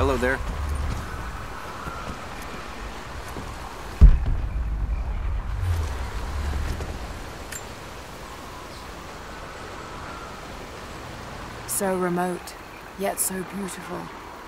Hello there. So remote, yet so beautiful.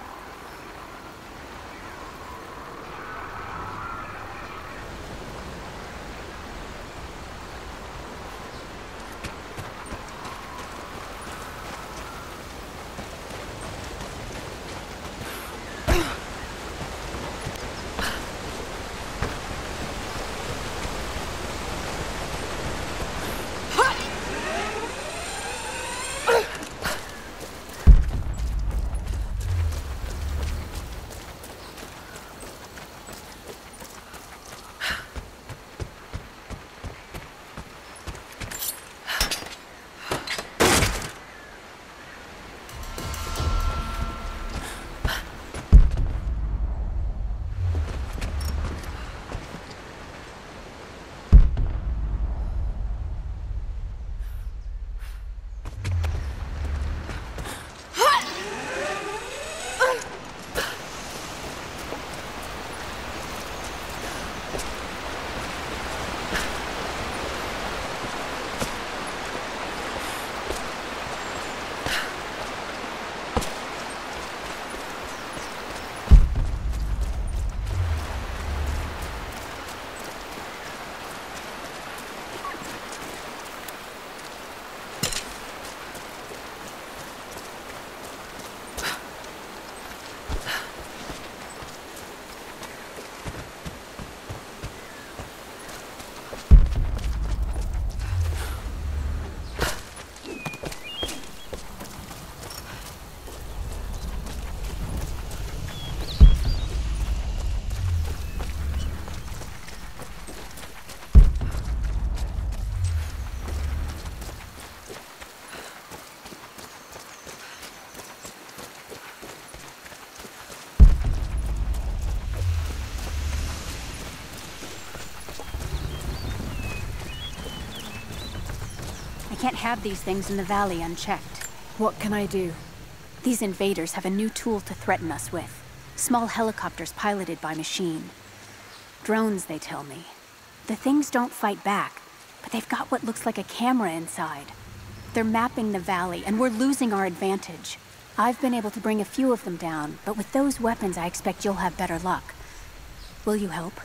I can't have these things in the valley unchecked. What can I do? These invaders have a new tool to threaten us with. Small helicopters piloted by machine. Drones, they tell me. The things don't fight back, but they've got what looks like a camera inside. They're mapping the valley, and we're losing our advantage. I've been able to bring a few of them down, but with those weapons I expect you'll have better luck. Will you help?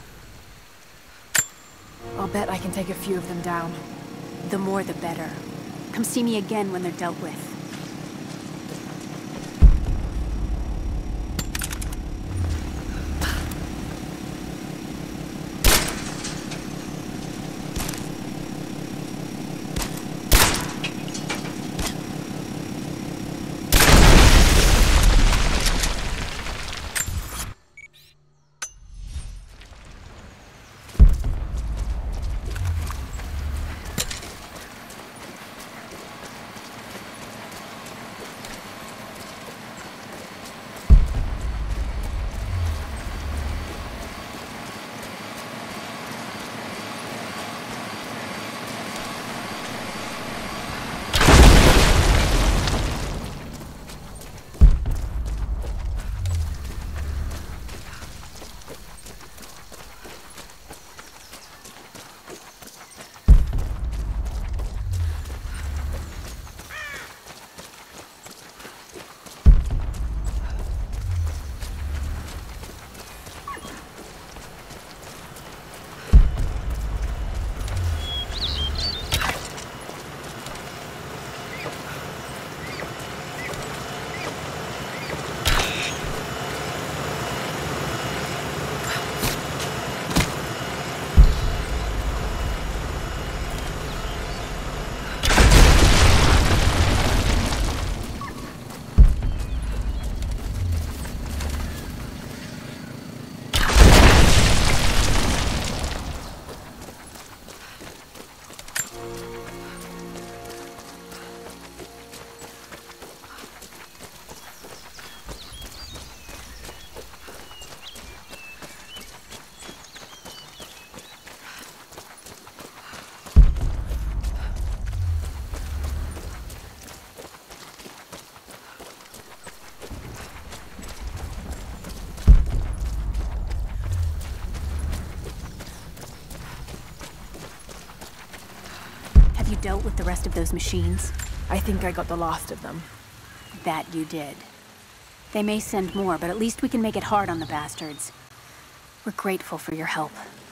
I'll bet I can take a few of them down. The more the better. Come see me again when they're dealt with. dealt with the rest of those machines? I think I got the last of them. That you did. They may send more, but at least we can make it hard on the bastards. We're grateful for your help.